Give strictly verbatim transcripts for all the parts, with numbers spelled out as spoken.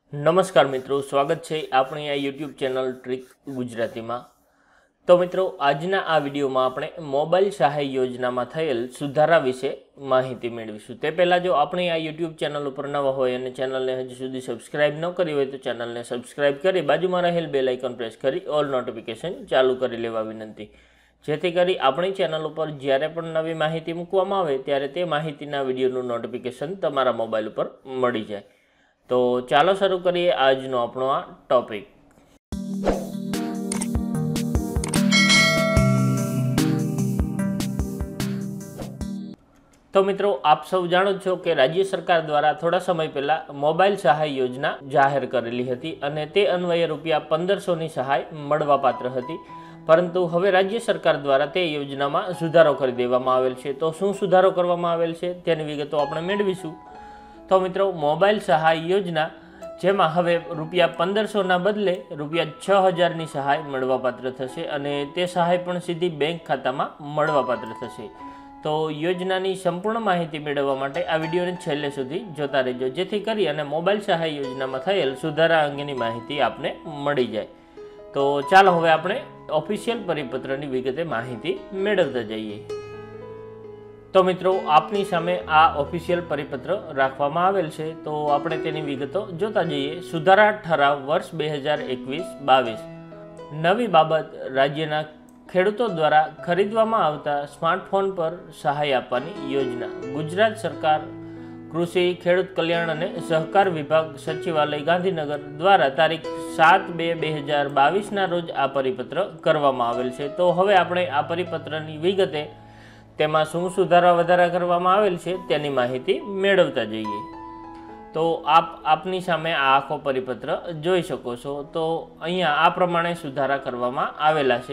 नमस्कार मित्रों, स्वागत है अपनी आ यूट्यूब चेनल ट्रिक गुजराती में। तो मित्रों, आजना आ विडियो में आपणे मोबाइल सहाय योजना में थयेल सुधारा विषे माहिती मेळवीशुं। ते पहला जो अपनी आ यूट्यूब चेनल पर नवा होय अने चेनल ने हजी सुधी सब्सक्राइब न करी होय तो चेनल ने सब्सक्राइब करी बाजुमां रहेल बेल आइकन प्रेस करी ऑल नोटिफिकेशन चालू करी लेवा विनंती, जेथी करी अपनी चेनल पर ज्यारे पण नवी माहिती मूकवामां आवे त्यारे ते माहितीना विडियोनुं नोटिफिकेशन तमारा मोबाइल पर मळी जाय। तो चालो शुरू करिए आजनो आपणो आ टॉपिक। तो मित्रों, आप सब जाणो छो कि राज्य सरकार द्वारा थोड़ा समय पहला मोबाइल सहाय योजना जाहिर करेली हती अने ते अन्वये रूपिया पंदर सौ नी सहाय मळवापात्र हती। परंतु हवे राज्य सरकार द्वारा ते योजना में सुधारो करी देवामां आवेल छे। तो शुं सुधारो करवामां आवेल छे तेनी विगतो आपणे मेळवीशुं। तो मित्रों, मोबाइल सहाय योजना जेमां हवे रूपिया पंदर सौ ना बदले रूपिया छ हज़ार नी सहाय मळवापात्र थशे अने ते सहाय पण सीधी बैंक खातामां मळवापात्र थशे। तो योजनानी संपूर्ण माहिती मेळववा माटे आ विडियोने छेल्ले सुधी जोता रहेजो, जेथी करी अने मोबाइल सहाय योजनामां थयेल सुधारा अंगेनी माहिती आपने मळी जाय। तो चालो हवे आपणे ऑफिशियल परिपत्रनी विगते माहिती मेळवता जईए। तो मित्रों, आपनी सामे आ ऑफिशियल परिपत्र राखवामां आवेल छे, तो आपणे तेनी विगतो जोता जईए। सुधारा ठराव वर्ष बे हज़ार एकवीस बावीस नवी बाबत राज्यना खेडूतो द्वारा खरीदवामां आवता स्मार्टफोन पर सहाय आपवानी योजना। गुजरात सरकार कृषि खेडूत कल्याण अने सहकार विभाग सचिवालय गांधीनगर द्वारा तारीख सात बे बे हज़ार बावीस ना रोज आ परिपत्र करवामां आवेल छे। तो हवे आपणे आ परिपत्रनी विगते तेमां शुं सुधारा वधारा करवामां आवेल छे तेनी माहिती मेळवता जईए। तो आप आपनी सामे आ आखो परिपत्र जोई शको छो। तो अहींया आ प्रमाणे सुधारा करवामां आवेला छे।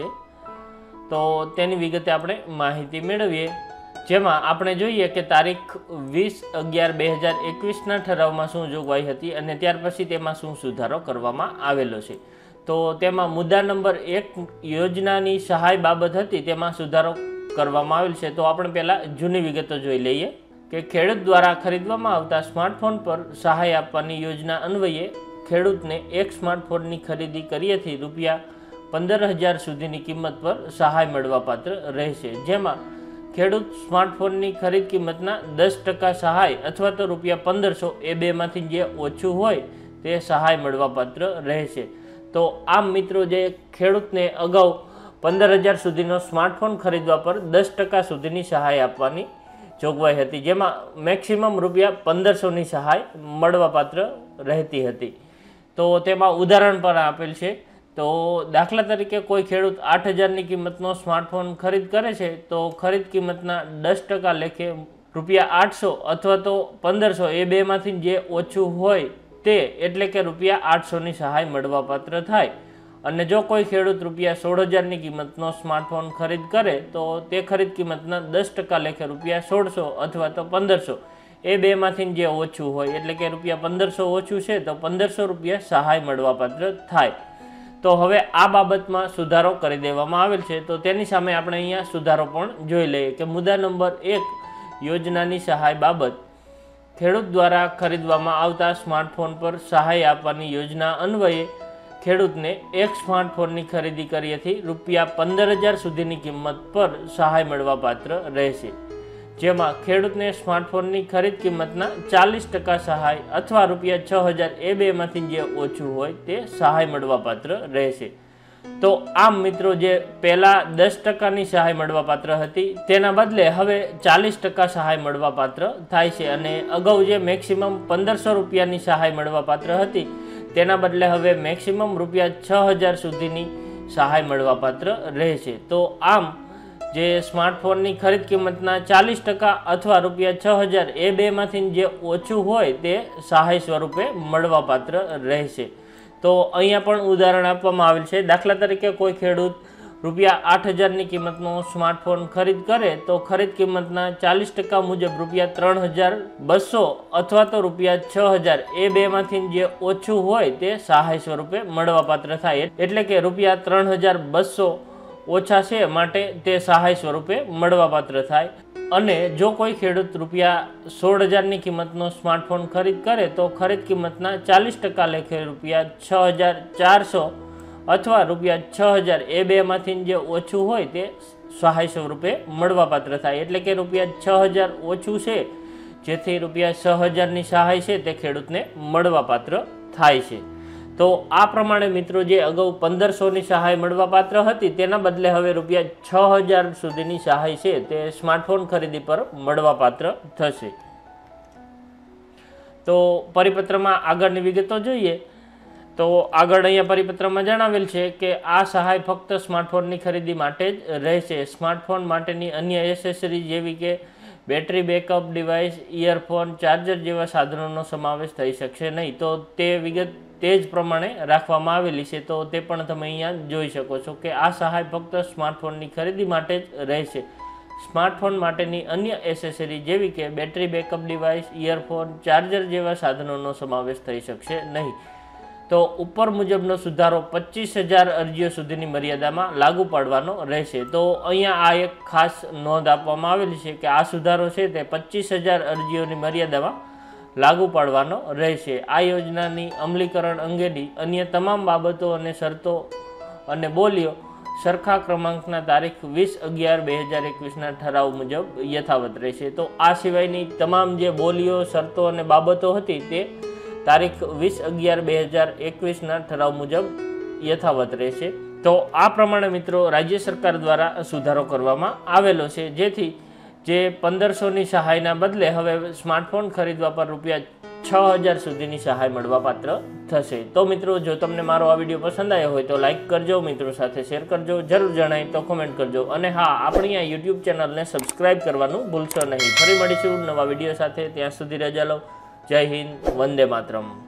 तो तेनी विगते आपणे माहिती मेळवीए, जेमां आपणे जोईए के तारीख वीस अगियार बे हज़ार एकवीस ना ठरावमां शुं जोगवाई हती अने त्यार पछी तेमां शुं सुधारो करवामां आवेलो छे। तो तेमां मुद्दा नंबर एक योजनानी सहाय बाबत हती तेमां सुधारो करवामां आवेल छे। तो आपणे पहेला जूनी विगतो जोई लईए के खेडूत द्वारा खरीदवामां आवता स्मार्टफोन पर सहाय आपवानी योजना अन्वये खेडूतने एक स्मार्टफोननी खरीदी कर्येथी रूपिया पंदर हज़ार सुधीनी किंमत पर सहाय मळवापात्र रहेशे, जेमां खेडूत स्मार्टफोननी खरीद किंमतना दस टका सहाय अथवा तो रूपिया पंदर सौ ए बेमांथी जे ओछुं होय ते सहाय मळवापात्र रहेशे। तो आम मित्रों, जे खेडूतने अगाऊ पंदर हज़ार सुधीनो स्मार्टफोन खरीदवा पर दस टका सुधीनी सहाय आपवानी जोगवाई हती, जेमां मैक्सिमम रूपिया पंदर सौ नी सहाय मळवापात्र रहती हती। तो तेमां उदाहरण पण आपेल छे। तो दाखला तरीके कोई खेडूत आठ हज़ार नी किंमतनो स्मार्टफोन खरीद करे छे तो खरीद किंमतना दस टका लेखे रूपिया आठ सौ अथवा तो पंदर सौ ए बेमांथी जे ओछुं होय ते एटले के रूपिया आठ सौ नी सहाय मळवापात्र थाय। अने जो कोई खेडूत रूपिया सोल हज़ार नी किंमतनो स्मार्टफोन खरीद करे तो ते खरीद किंमतना दस टका लेखे रूपिया सोल सौ अथवा तो पंदर सौ ए बेमांथी जे ओछुं होय एटले के रूपिया पंदर सौ ओछुं छे तो पंदर सौ रूपिया सहाय मळवापात्र थाय। तो हवे आ बाबतमां सुधारो करी देवामां आवेल छे। तो तेनी सामे आपणे अहींया सुधारो पण जोई लईए के मुद्दा नंबर एक योजनानी सहाय बाबत खेडूत द्वारा खरीदवामां आवता स्मार्टफोन पर सहाय आपवानी योजना अन्वये खेडूतने एक स्मार्टफोननी खरीदी कर्येथी रूपिया पंदर हज़ार सुधीनी किंमत पर सहाय मळवापात्र रहेशे, जेमां खेडूतने स्मार्टफोननी खरीद किंमतना चालीस टका सहाय अथवा रूपिया छ हज़ार ए बेमांथी जे ओछुं होय ते सहाय मळवापात्र रहेशे। तो आम मित्रों, जे पहला दस टकानी सहाय मळवापात्र हती तेना बदले हवे चालीस टका सहाय मळवापात्र थाय छे अने अगाऊ जे मैक्सिमम पंदर सौ रूपियानी सहाय मळवापात्र हती तेना बदले हवे मैक्सिमम रूपिया छ हज़ार सुधीनी सहाय मळवापात्र रहेशे। तो आम जे स्मार्टफोननी खरीद किंमतना चालीस टका अथवा रूपिया छ हज़ार ए बेमांथी जे ओछुं होय ते सहाय स्वरूपे मळवापात्र रहेशे। तो अहींया पण उदाहरण आपवामां आवेल छे। दाखला तरीके कोई खेडूत रूपिया आठ हज़ार नी किंमतनो स्मार्टफोन खरीद करे तो खरीद किंमतना चालीस टका मुजब रूपिया त्रण हज़ार बसो अथवा तो रूपिया छ हज़ार ए बेमांथी जे ओछुं होय ते सहाय स्वरूपे मळवापात्र थाय, एटले के रूपिया त्रण हज़ार बसो ओछा छे माटे ते सहाय स्वरूपे मळवापात्र थाय। અને જો કોઈ ખેડૂત રૂપિયા સોળ હજારની કિંમતનો સ્માર્ટફોન ખરીદ કરે તો ખરીદ કિંમતના ચાલીસ ટકા લેખે રૂપિયા છ હજાર ચારસો અથવા રૂપિયા છ હજાર એ બેમાંથી જે ઓછું હોય તે સહાય સ્વરૂપે મળવાપાત્ર થાય. એટલે કે રૂપિયા છ હજાર ઓછું છે, જેથી રૂપિયા છ હજારની સહાય છે તે ખેડૂતને મળવાપાત્ર થાય છે. તો આ પ્રમાણે મિત્રો જે અગાઉ પંદરસોની સહાય મળવાપાત્ર હતી તેના બદલે હવે રૂપિયા છ હજાર સુધીની સહાય છે તે સ્માર્ટફોન ખરીદી પર મળવાપાત્ર થશે. તો પરિપત્રમાં આગળની વિગતો જોઈએ તો આગળ અહીંયા પરિપત્રમાં જણાવેલ છે કે આ સહાય ફક્ત સ્માર્ટફોનની ખરીદી માટે જ રહેશે. સ્માર્ટફોન માટેની અન્ય એસેસરી જેવી કે battery backup device, earphone, charger જેવા સાધનોનો સમાવેશ થઈ શકશે નહીં. તો તે વિગત તે જ પ્રમાણે રાખવામાં આવેલી છે. તો તે પણ તમે અહીંયા જોઈ શકો છો કે આ સહાય ફક્ત સ્માર્ટફોનની ખરીદી માટે જ રહેશે. સ્માર્ટફોન માટેની અન્ય એસેસરી જેવી કે battery backup device, earphone, charger જેવા સાધનોનો સમાવેશ થઈ શકશે નહીં. તો ઉપર મુજબનો સુધારો પચીસ હજાર અરજીઓ સુધીની મર્યાદામાં લાગુ પાડવાનો રહેશે. તો અહીંયા આ એક ખાસ નોંધ આપવામાં આવેલી છે કે આ સુધારો છે તે પચીસ હજાર અરજીઓની મર્યાદામાં લાગુ પાડવાનો રહેશે. આ યોજનાની અમલીકરણ અંગેની અન્ય તમામ બાબતો અને શરતો અને બોલીઓ સરખા ક્રમાંકના તારીખ વીસ અગિયાર બે હજાર એકવીસના ઠરાવ મુજબ યથાવત રહેશે. તો આ સિવાયની તમામ જે બોલીઓ, શરતો અને બાબતો હતી તે તારીખ વીસ અગિયાર બે હજાર એકવીસના ઠરાવ મુજબ યથાવત રહેશે. તો આ પ્રમાણે મિત્રો રાજ્ય સરકાર દ્વારા સુધારો કરવામાં આવેલો છે, જેથી જે પંદરસોની સહાયના બદલે હવે સ્માર્ટફોન ખરીદવા પર રૂપિયા છ હજાર સુધીની સહાય મળવાપાત્ર થશે. તો મિત્રો, જો તમને મારો આ વિડીયો પસંદ આવ્યો હોય તો લાઇક કરજો, મિત્રો સાથે શેર કરજો, જરૂર જણાય તો કોમેન્ટ કરજો અને હા, આપણી આ યુટ્યુબ ચેનલને સબસ્ક્રાઈબ કરવાનું ભૂલશો નહીં. ફરી મળીશું નવા વિડીયો સાથે. ત્યાં સુધી રજા લો. જય હિન્દ, વંદે માતરમ.